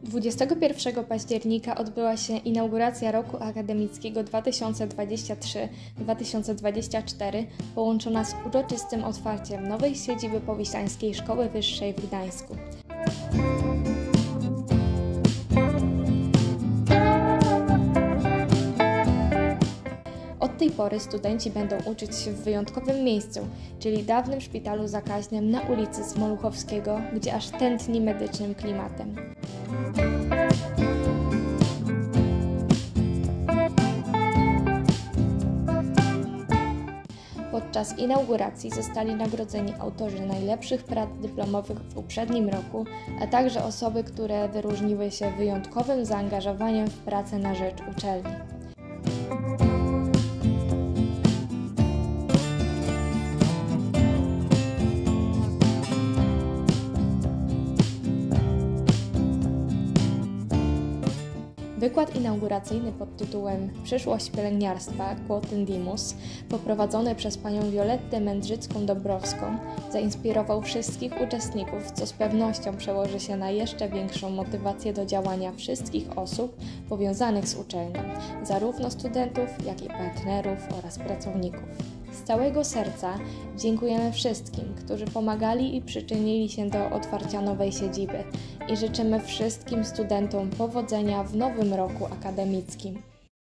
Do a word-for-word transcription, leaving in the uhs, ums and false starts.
dwudziestego pierwszego października odbyła się inauguracja roku akademickiego dwa tysiące dwudziestego trzeciego do dwa tysiące dwudziestego czwartego połączona z uroczystym otwarciem nowej siedziby Powiślańskiej Szkoły Wyższej w Gdańsku. Od tej pory studenci będą uczyć się w wyjątkowym miejscu, czyli dawnym szpitalu zakaźnym na ulicy Smoluchowskiego, gdzie aż tętni medycznym klimatem. Podczas inauguracji zostali nagrodzeni autorzy najlepszych prac dyplomowych w poprzednim roku, a także osoby, które wyróżniły się wyjątkowym zaangażowaniem w pracę na rzecz uczelni. Wykład inauguracyjny pod tytułem Przyszłość pielęgniarstwa Quod Indimus, poprowadzony przez panią Violettę Mędrzycką-Dobrowską, zainspirował wszystkich uczestników, co z pewnością przełoży się na jeszcze większą motywację do działania wszystkich osób powiązanych z uczelnią, zarówno studentów, jak i partnerów oraz pracowników. Z całego serca dziękujemy wszystkim, którzy pomagali i przyczynili się do otwarcia nowej siedziby i życzymy wszystkim studentom powodzenia w nowym roku akademickim.